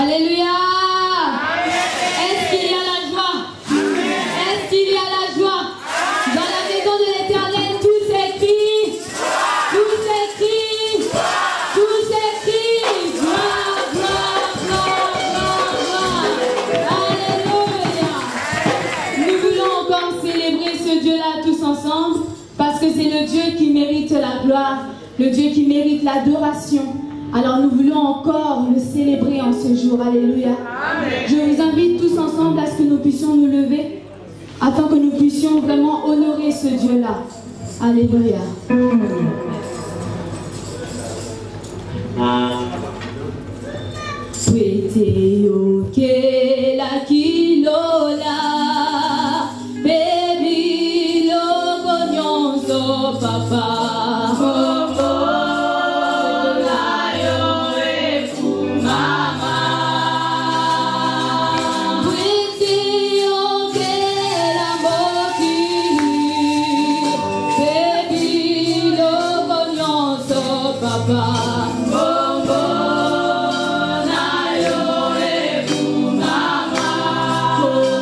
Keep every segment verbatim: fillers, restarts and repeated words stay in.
Alléluia. Est-ce qu'il y a la joie? Est-ce qu'il y a la joie? Dans la maison de l'Éternel, tout s'écrit. Tout s'écrit. Tout s'écrit. Gloire, gloire, gloire, gloire, gloire. Alléluia. Nous voulons encore célébrer ce Dieu-là tous ensemble parce que c'est le Dieu qui mérite la gloire, le Dieu qui mérite l'adoration. Alors nous voulons encore le célébrer en ce jour. Alléluia. Amen. Je vous invite tous ensemble à ce que nous puissions nous lever afin que nous puissions vraiment honorer ce Dieu-là. Alléluia. Pwete yoke la kilola, baby lo gonyonzo papa. Oh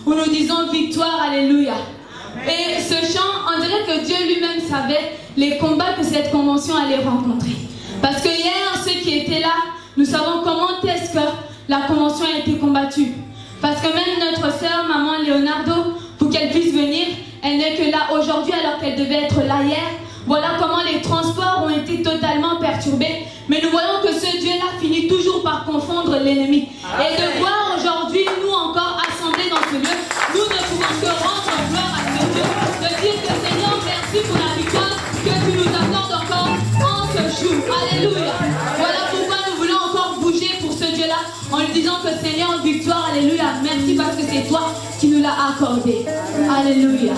où nous disons victoire, alléluia. Et ce chant, on dirait que Dieu lui-même savait les combats que cette convention allait rencontrer. Parce que hier, ceux qui étaient là, nous savons comment est-ce que la convention a été combattue. Parce que même notre sœur, maman Leonardo, pour qu'elle puisse venir, elle n'est que là aujourd'hui alors qu'elle devait être là hier. Voilà comment les transports ont été totalement perturbés. Mais nous voyons que ce Dieu-là finit toujours par confondre l'ennemi. Et de voir aujourd'hui, nous encore assemblés dans ce lieu, nous ne pouvons que rendre gloire à ce Dieu. De dire que Seigneur, merci pour la victoire que tu nous accordes encore en ce jour. Alléluia. Voilà pourquoi nous voulons encore bouger pour ce Dieu-là en lui disant que Seigneur, victoire, alléluia. Merci parce que c'est toi qui nous l'as accordé. Alléluia.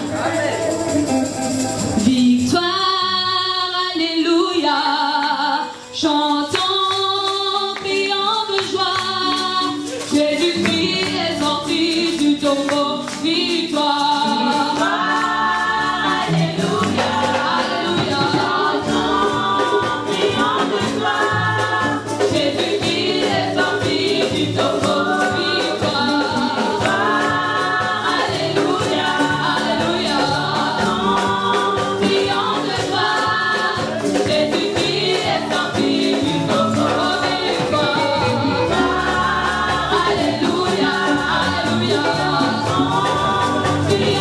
Victoire, alléluia. Chantons, criant de joie. Jésus-Christ est sorti du tombeau. Victoire. Alléluia.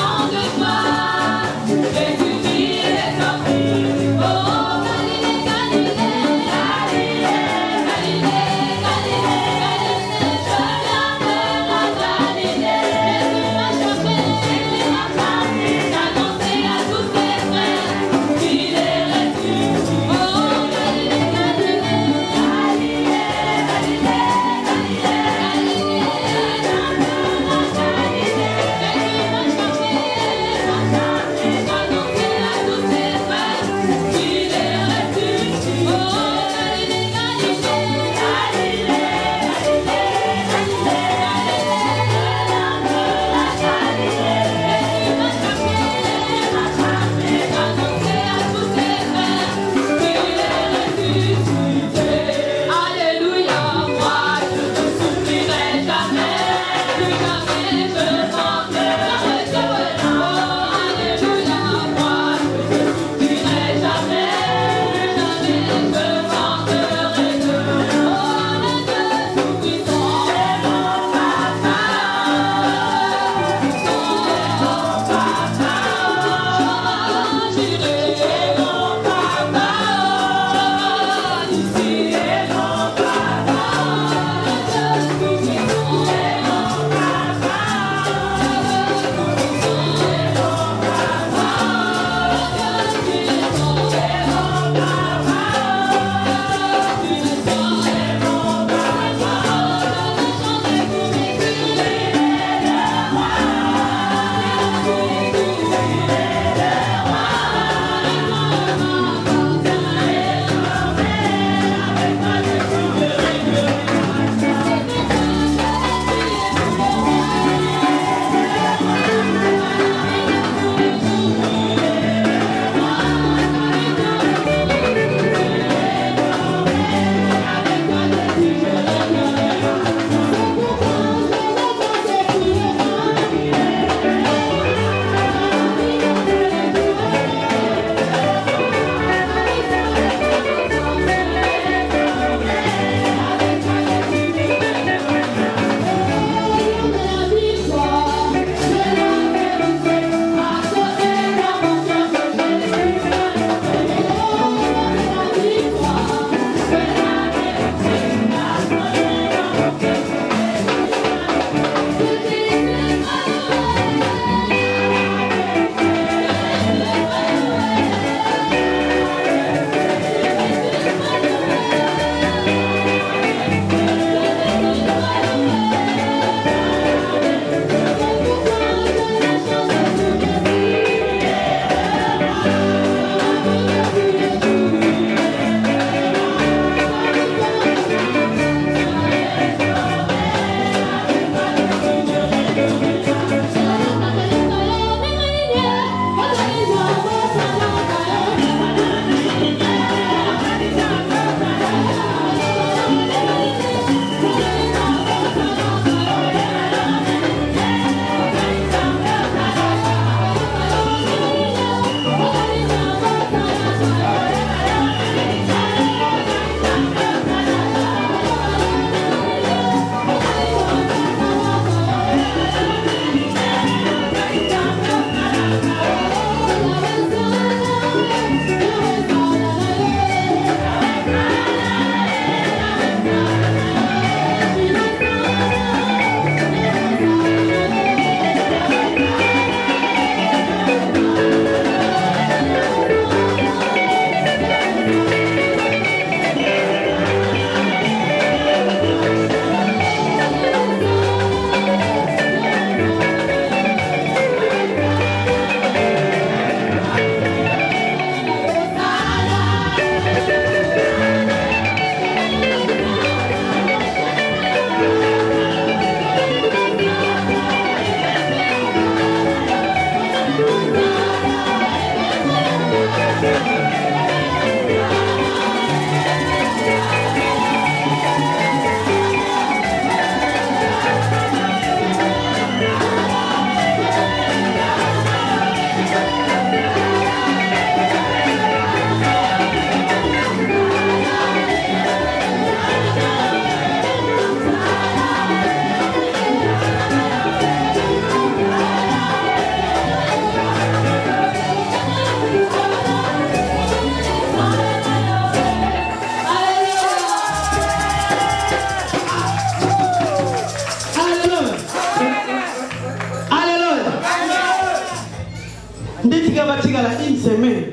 Une semaine.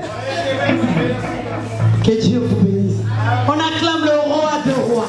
Que Dieu vous bénisse. On acclame le roi de rois.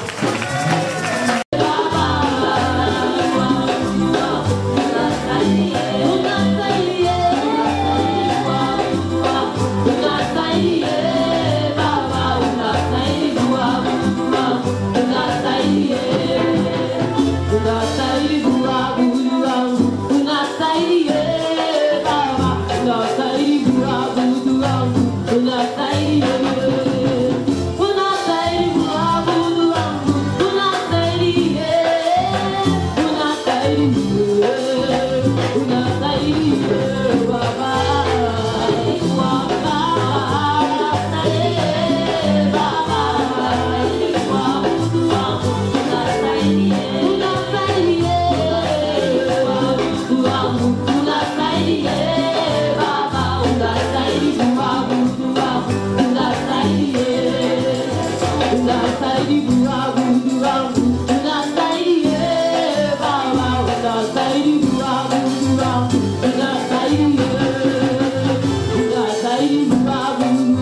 Baba,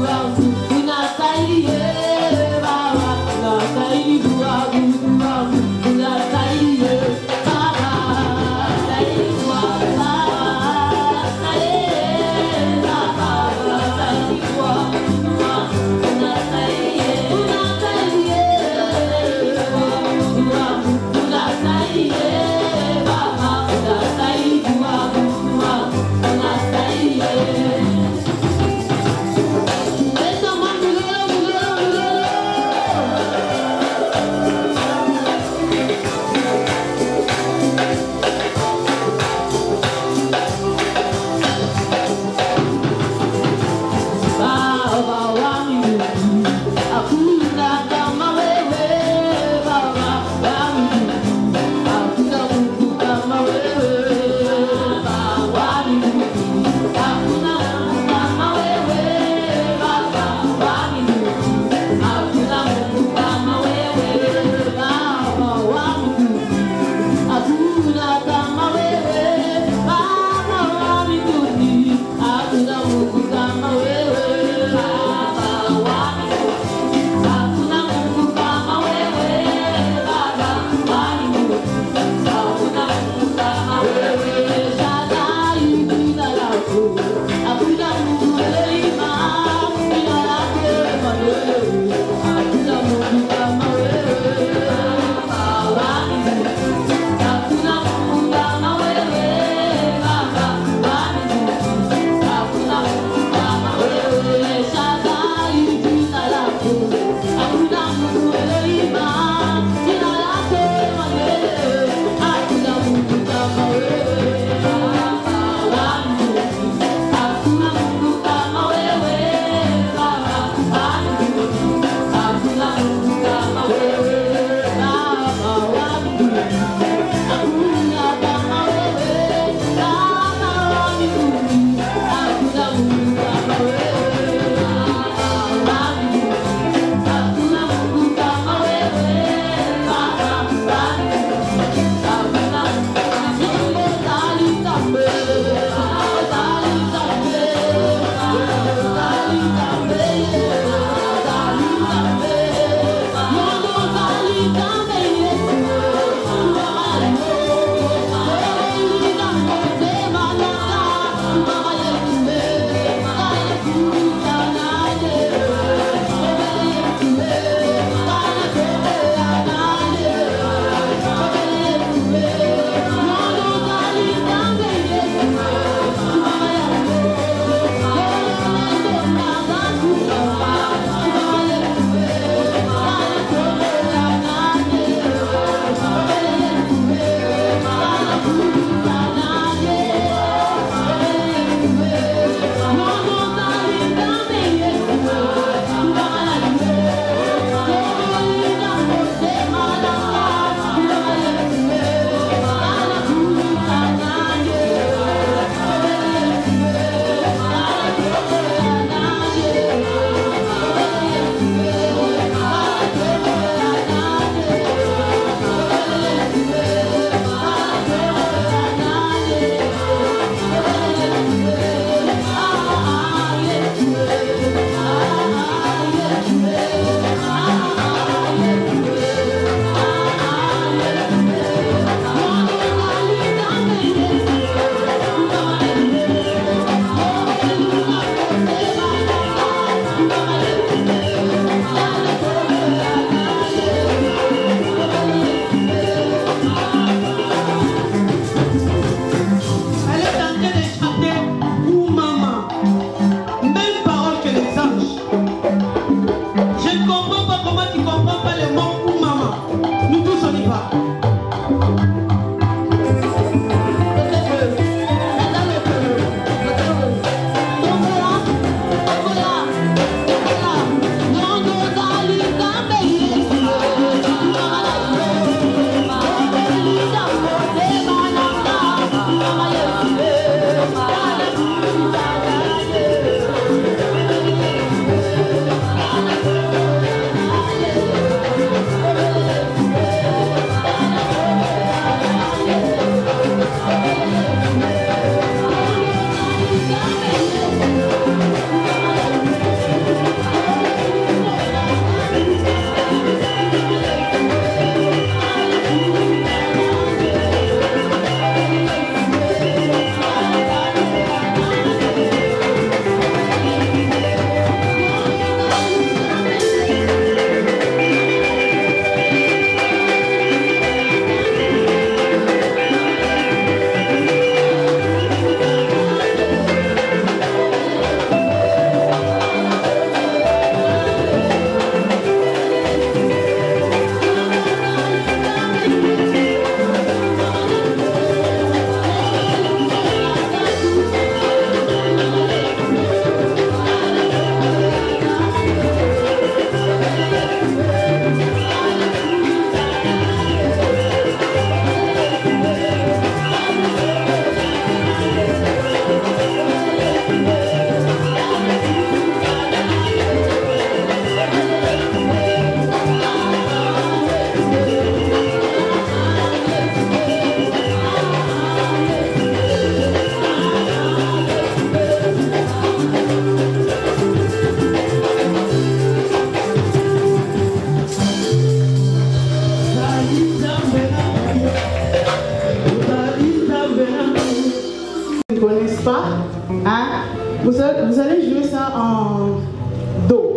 ne connaissent pas, hein, vous, allez, vous allez jouer ça en Do.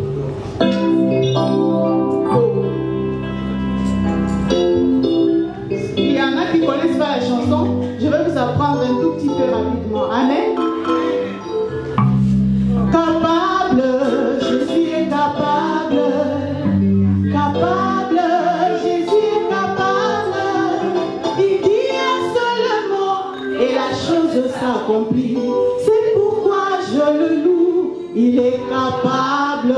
Do. Il y en a qui ne connaissent pas la chanson, je vais vous apprendre un tout petit peu rapidement. Amen. Capable, Jésus est capable. Capable, Jésus est capable. Il dit un seul mot et la chose s'accomplit. C'est pourquoi je le loue, il est capable.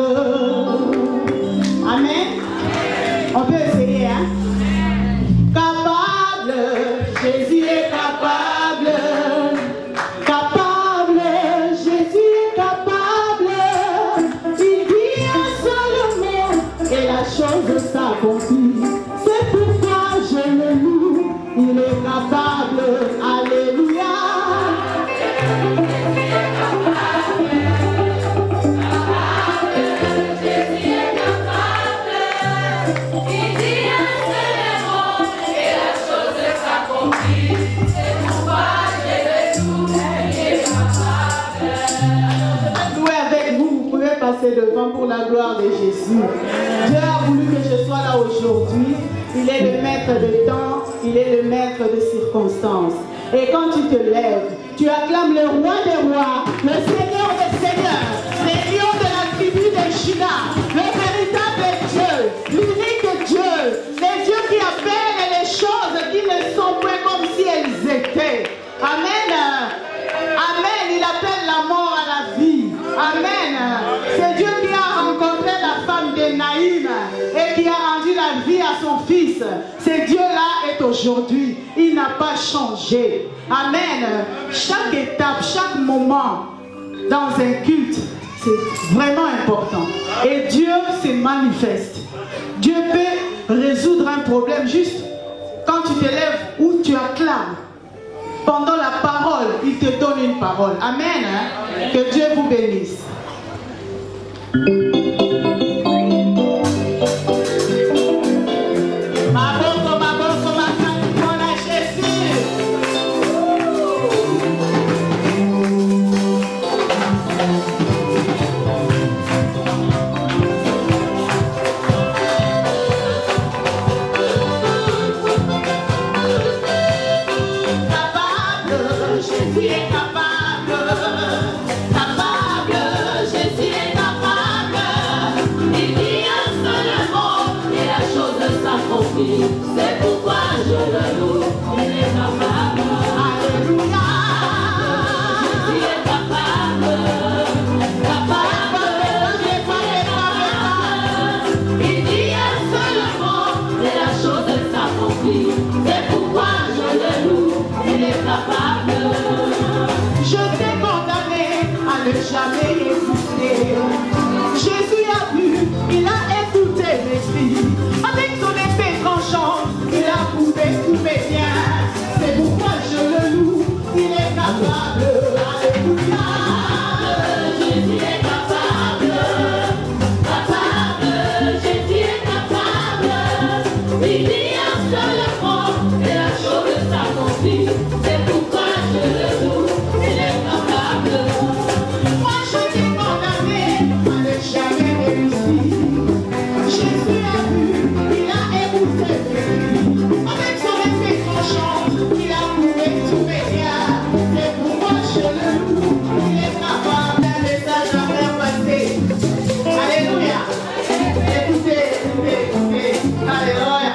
Amen. On peut essayer, hein? Capable, Jésus est capable. Capable, Jésus est capable. Il dit un seul mot et la chose s'accomplit. C'est pourquoi je le loue, il est capable. Alléluia. Passer devant pour la gloire de Jésus. Dieu a voulu que je sois là aujourd'hui. Il est le maître de temps, il est le maître de circonstances. Et quand tu te lèves, tu acclames le roi des rois, le Seigneur des seigneurs, le lion de la tribu de Juda, le véritable Dieu, l'unique Dieu, le Dieu qui appelle les choses qui ne sont pas comme si elles étaient. Amen. Amen. Il appelle la mort à la vie. Amen. C'est Dieu qui a rencontré la femme de Naïm et qui a rendu la vie à son fils. Ce Dieu-là est aujourd'hui. Il n'a pas changé. Amen. Chaque étape, chaque moment dans un culte, c'est vraiment important. Et Dieu se manifeste. Dieu peut résoudre un problème juste quand tu te lèves ou tu acclames. Pendant la parole, il te donne une parole. Amen. Hein? Que Dieu vous bénisse. C'est pourquoi je le loue, il est capable. Alléluia. Jésus est capable. Capable, Jésus est capable. Il dit un seul mot et la chose s'accomplit. C'est pourquoi je le loue, il est capable. Je t'ai condamné à ne jamais écouter. Jésus a vu, il a écouté mes cris. Avec son épée tranchante, il a coupé tous mes biens. C'est pourquoi je le loue, il est capable. Alléluia. Jésus est capable. Capable, Jésus est capable. Il dit un seul mot et la chose s'accomplit. C'est pourquoi je le loue, il est capable. Moi je t'ai condamné à ne jamais réussir. Jésus a vu, il a écouté mes cris. Avec son épée tranchante, il a coupé tous mes biens. C'est pourquoi je le loue, il est capable. Un message à faire passer. Alléluia. Écoutez, écoutez, écoutez. Alléluia.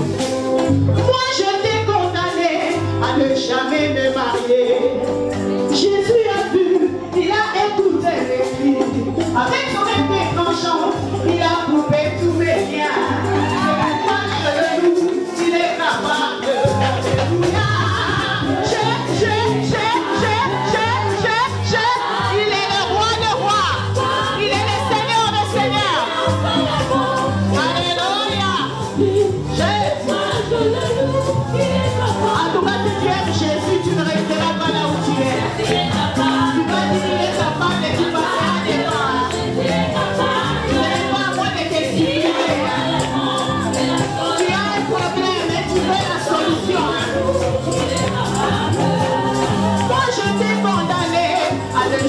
Moi je t'ai condamné à ne jamais me marier. Jésus a vu, il a écouté mes cris. Avec son épée tranchante, il a coupé tous mes biens. C'est pourquoi je le loue, il est capable. Alléluia. Je, je, je, je, je, je, je. Il est le roi des rois. Il est le Seigneur des seigneurs. Alléluia. Je, en tout cas, si tu aimes Jésus, tu ne resteras pas là où tu es. Tu vas dire, il est capable et tu vas faire des pas.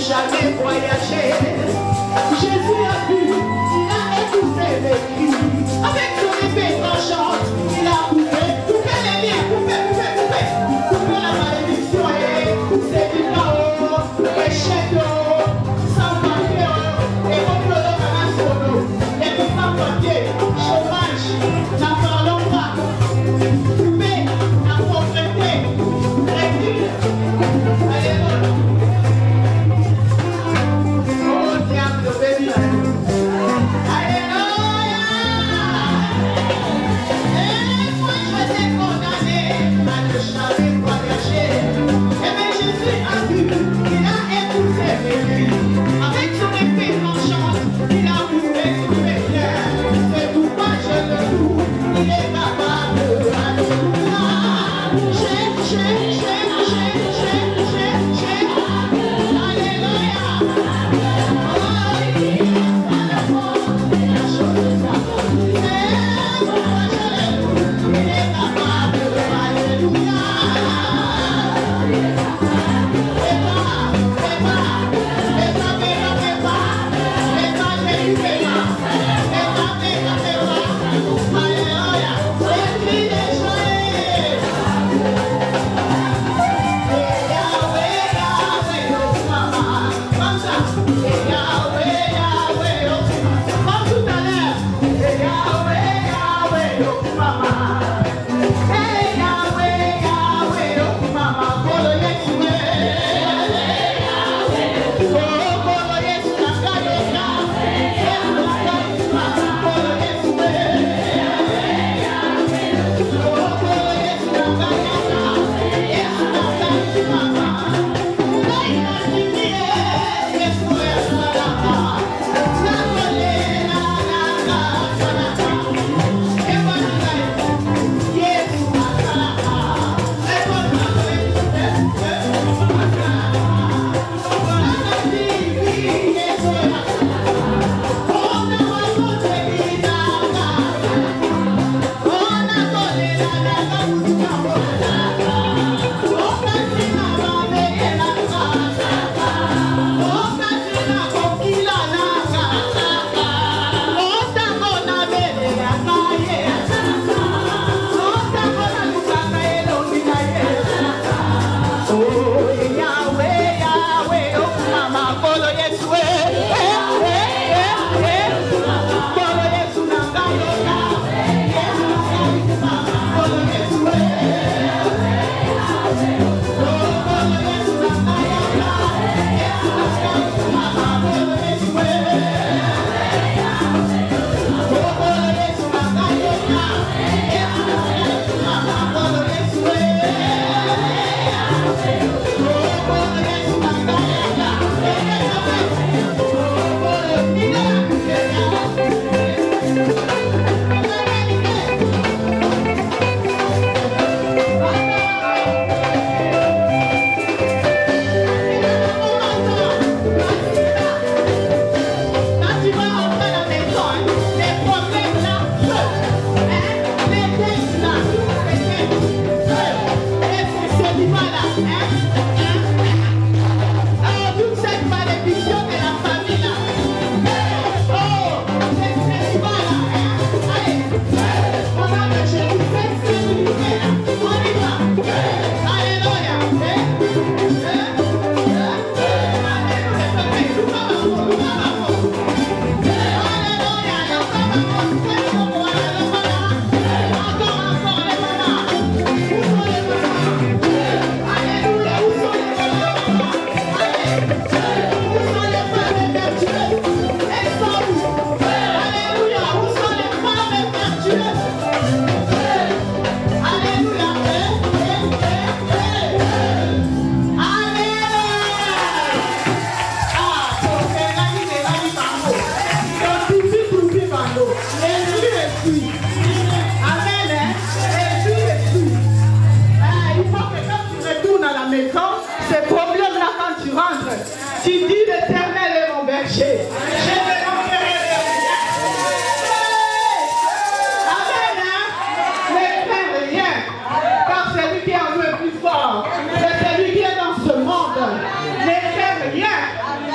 jamais voyagé. Jésus a vu, il a écouté les cris. Avec son épée tranchante, il a coupé, coupé les liens, coupé, coupé, coupé. Coupé la malédiction et c'est du chaos, échec, sans papier, et contre le canasolo, et puis sans papier, chômage, n'en parlons pas. Coupé, la pauvreté, recul. Alléluia. Oh, diable, béni. Alléluia. Et moi, je t'ai condamné à ne jamais voyager. Et bien, Jésus a vu, il a écouté mes cris. Avec son épée tranchante, il a coupé tous mes liens. C'est pourquoi je le loue, il est capable. Alléluia. J'ai, j'ai, j'ai, j'ai, j'ai, j'ai, j'ai. Alléluia.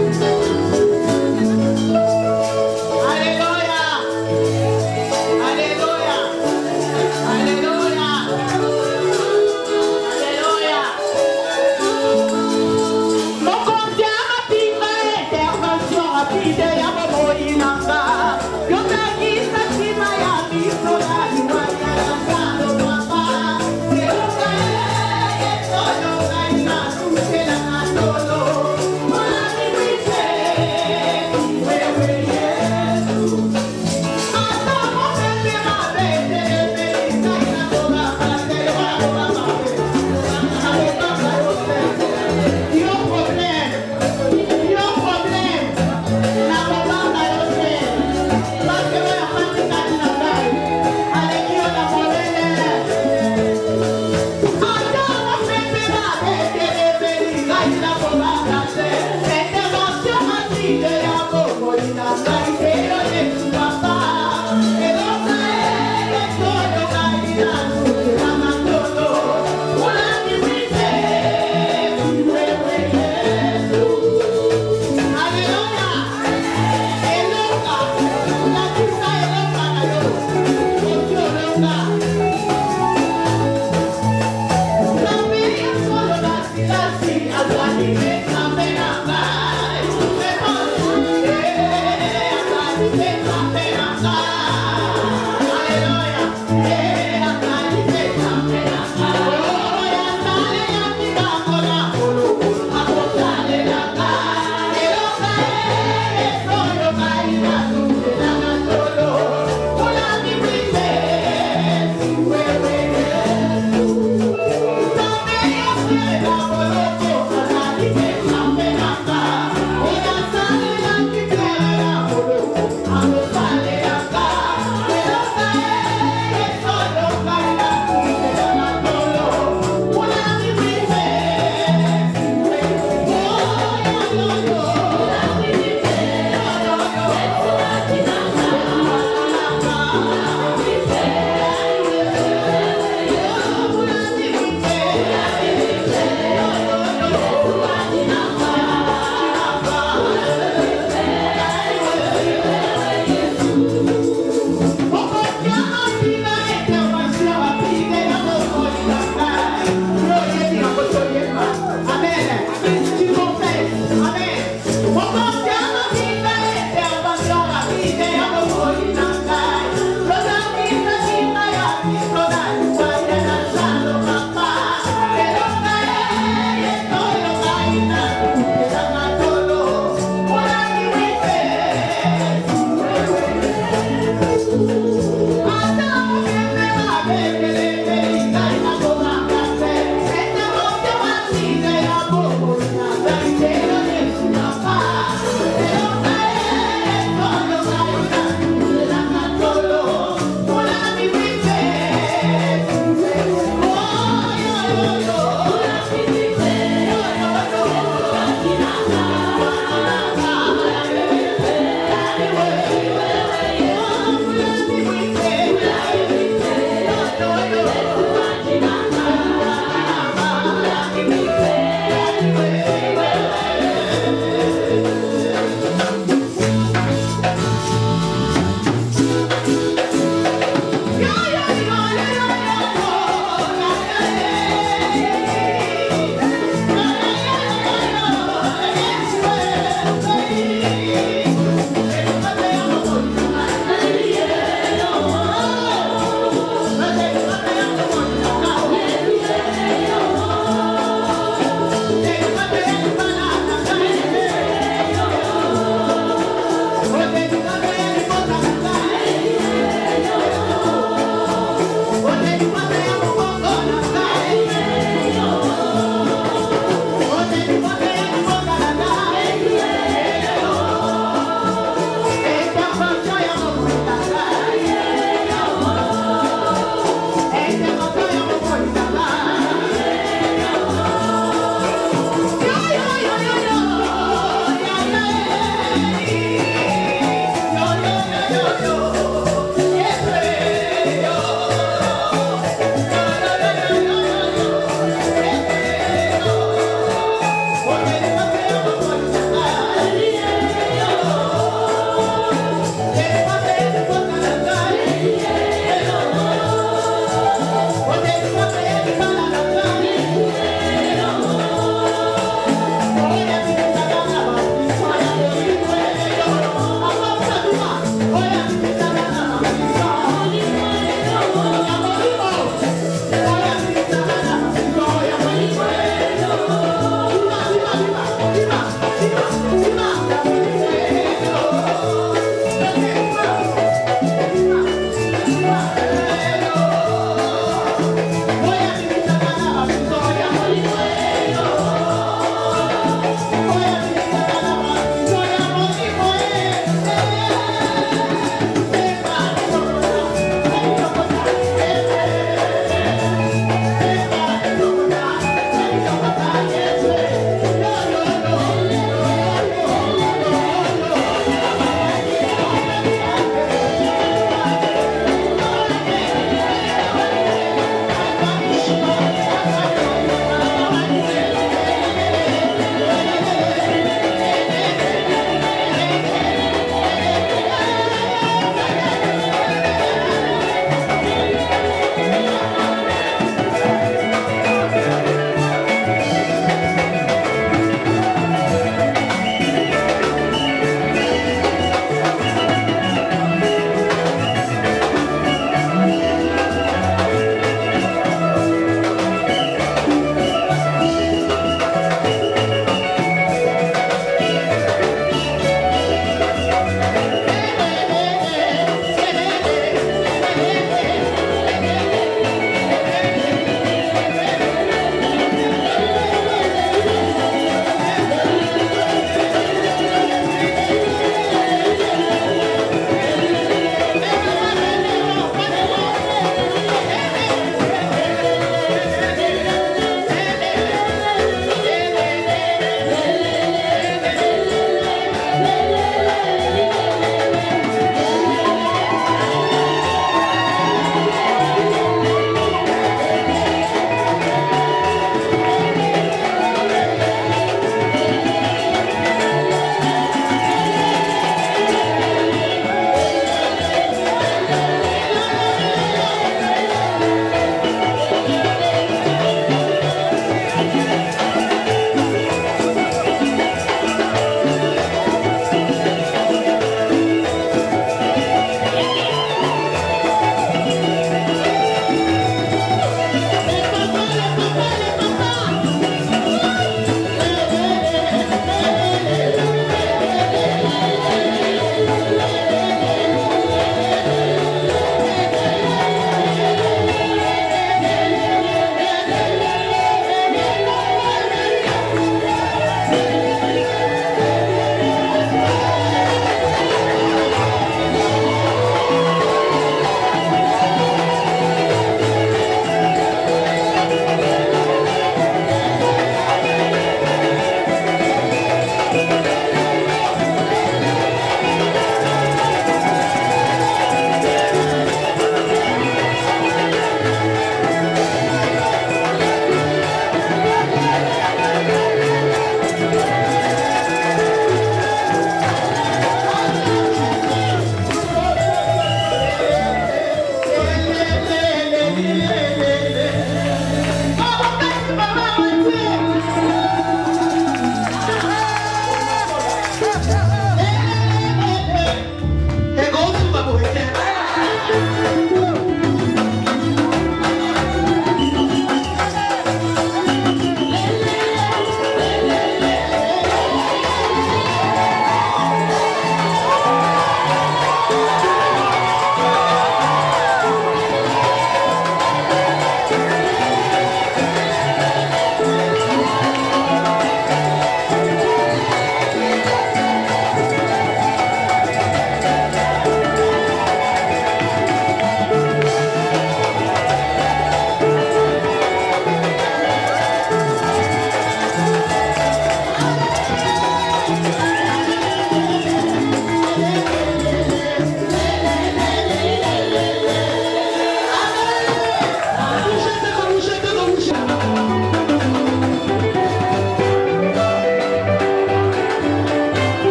Bye.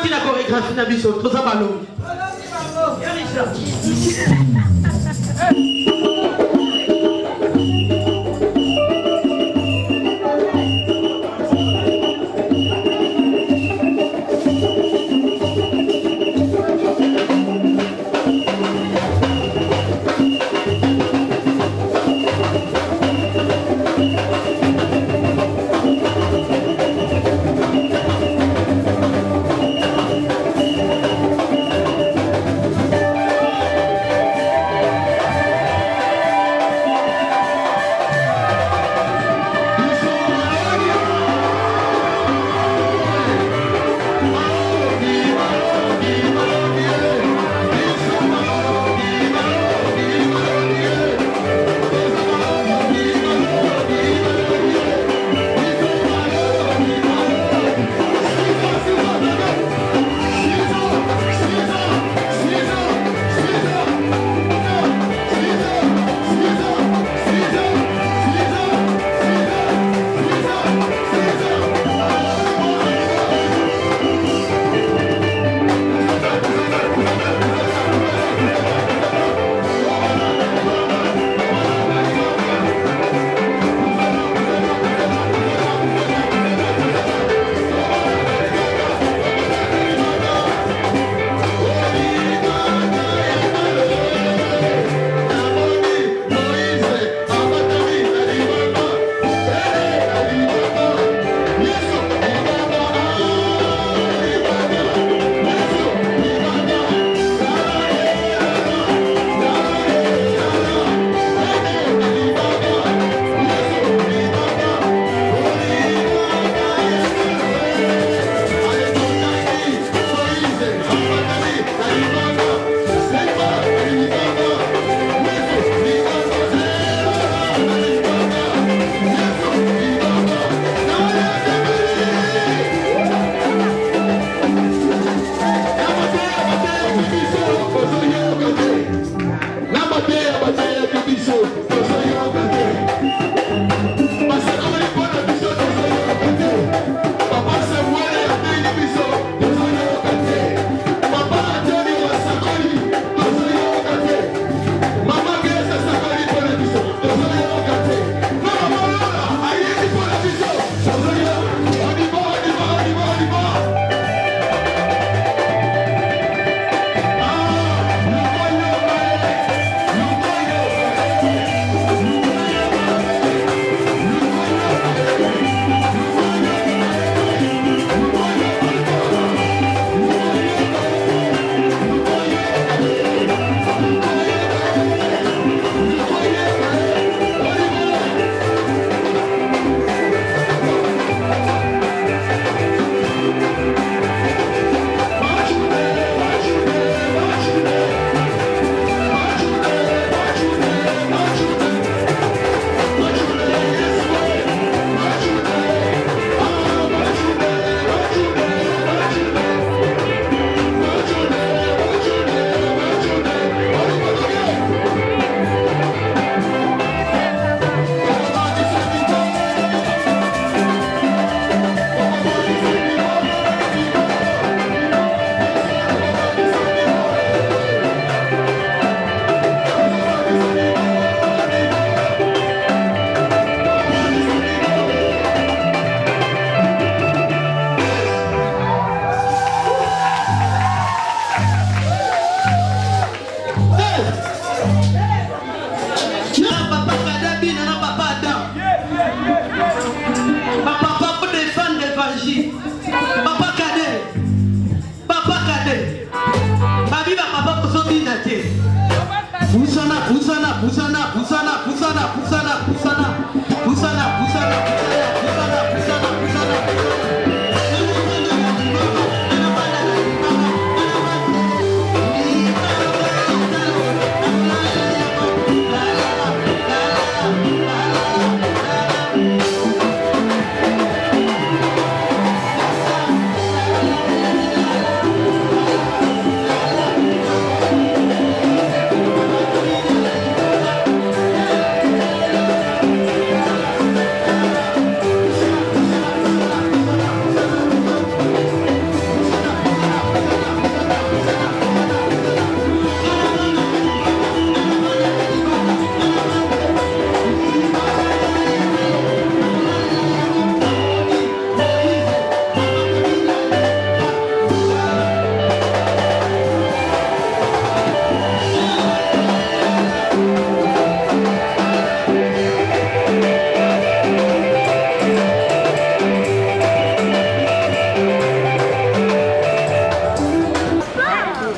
qui n'a chorégraphie na biso toza balobi.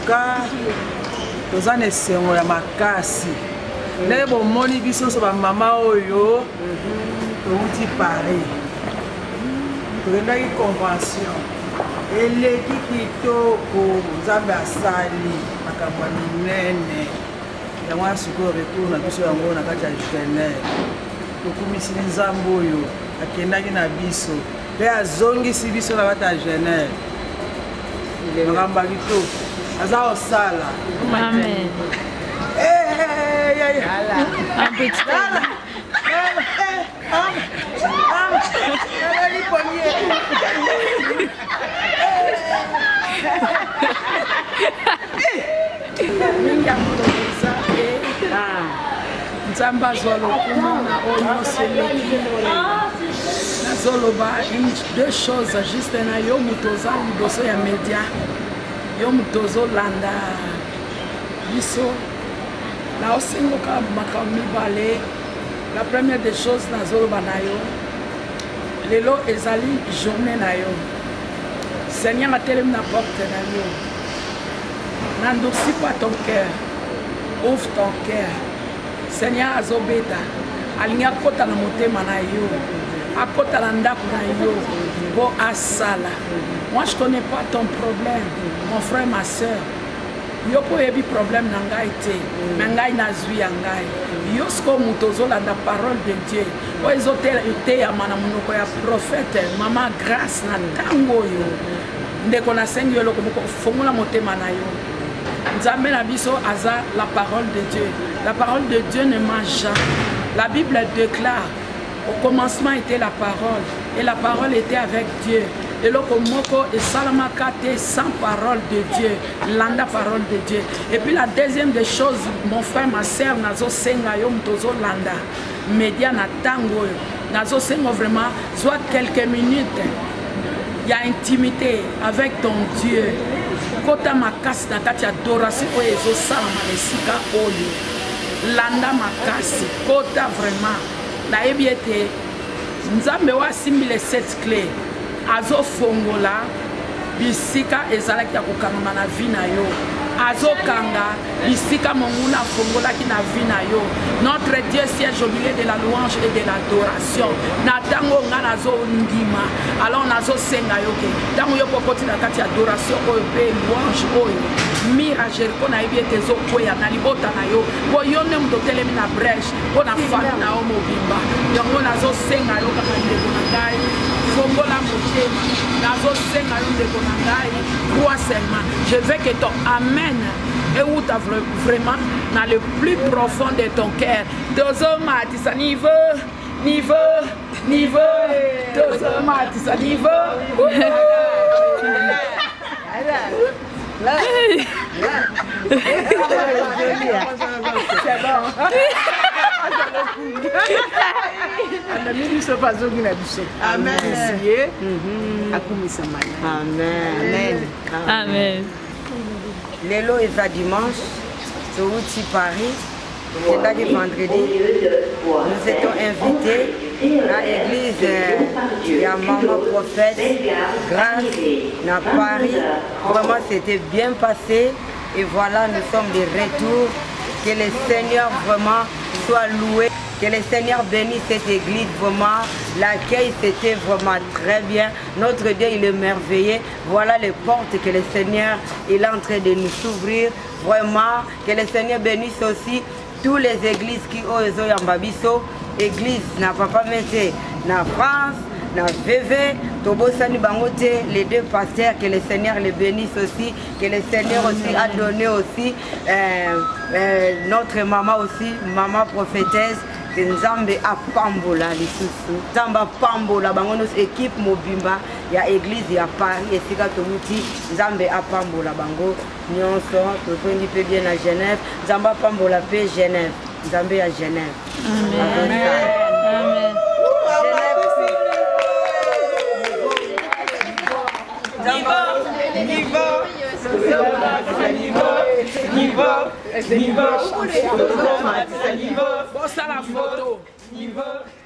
cas, nous avons essayé de makasi. Les bomoni biso so ba mama oyo, tout y pareil. Pour une convention. Et les qui kitoko, Nzambe asali, makambo minene. Ya mwa siko retour na biso yango na kati ya Genève. Tokumisi Nzambe oyo akendaki na biso. Pe azongisi biso na kati ya Genève. Makambo kito. Aza osala. Amen. Eh eh eh eh. Un petit peu. Nzambe azwa lokuma na oyo seleki nazoloba deux choses juste na yo moto oza liboso ya media yo moto ozolanda biso na osengoka makambo mibale. La première des choses nazoloba na yo lelo ezali journée na yo. Seigneur atelemi na porte na yo. N'endurcis pas ton cœur, ouvre ton cœur. Seigneur azobeta alingi akota na motema na yo, akota na ndako na yo po asala. Moi je connais pas ton problème, mon frère, ma soeur. Yo po yebi problème na ngai te, mais ngai nazwi ya ngai. Yo sko muto zolanda parole de Dieu. O ezote te ya mana munoko ya prophète, mama grâce na tango yo. Ndeko na sengi yo loko moko fongola motema na yo. Nzambe na biso aza la parole de Dieu. La parole de Dieu ne ment jamais. La Bible déclare, au commencement était la parole, et la parole était avec Dieu. Et le moko et salamakate sans parole de Dieu, landa parole de Dieu. Et puis la deuxième des choses, mon frère, ma soeur, nazo senga yo mtozo landa, média na tango, nazo senga vraiment, soit quelques minutes, il y a intimité avec ton Dieu. Kota makasi na kati adoration oyo ezosala malesika oyo landa makasi kota vraiment nayebi ete Nzambe wasimbi les sept clés azofongola bisika ezalaki ya kokangama na vi na yo azokanga bisika monguna afongolaki na vi na yo. Notre Dieu siège au milieu de la louange et de l'adoration. Na tango nga nazo ndima alors nazo senga yo ke tango yo kokoti na kati adoration oyo pe louange oyo mira Jericho na yebi ete ezokwea na libota na yo po yo nde moto otelemi na brèche mpo na fami na yo mobimba yango nazo senga yo kaka ndeko na ngai fongola motema nazo senga yo ndeko na ngai crois seulement. Je veux que ton amen et où tu as vraiment dans le plus profond de ton cœur. Tozo matisa niveau, niveau, niveau. Tozo matisa niveau. C'est bon. Amen. Amen. Amen. Lelo est à dimanche, c'est outil Paris, c'est à vendredi. Nous étions invités à l'église de la maman prophète Grâce à Paris. Vraiment, c'était bien passé. Et voilà, nous sommes de retour. Que le Seigneur vraiment soit loué. Que le Seigneur bénisse cette église, vraiment. L'accueil, c'était vraiment très bien. Notre Dieu, il est merveilleux. Voilà les portes que le Seigneur il est en train de nous ouvrir. Vraiment, que le Seigneur bénisse aussi toutes les églises qui ont en Babiso. Église, n'a pas mis en France, na V V, Tobosani Bangote, les deux pasteurs, que le Seigneur les bénisse aussi, que le Seigneur aussi a donné aussi euh, euh, notre maman aussi, maman prophétesse, que Nzambe a pambola les sous Nzamba pambola, bangonos équipe mobimba, il y a église, il y a Paris, et c'est quand on Nzambe a pambola bango, nyonso, tout peut bien à Genève, Nzamba pambola paix Genève, Nzambe à Genève. Amen. Amen. Niveau, niveau, niveau, niveau, niveau, Posta la photo. Niveau.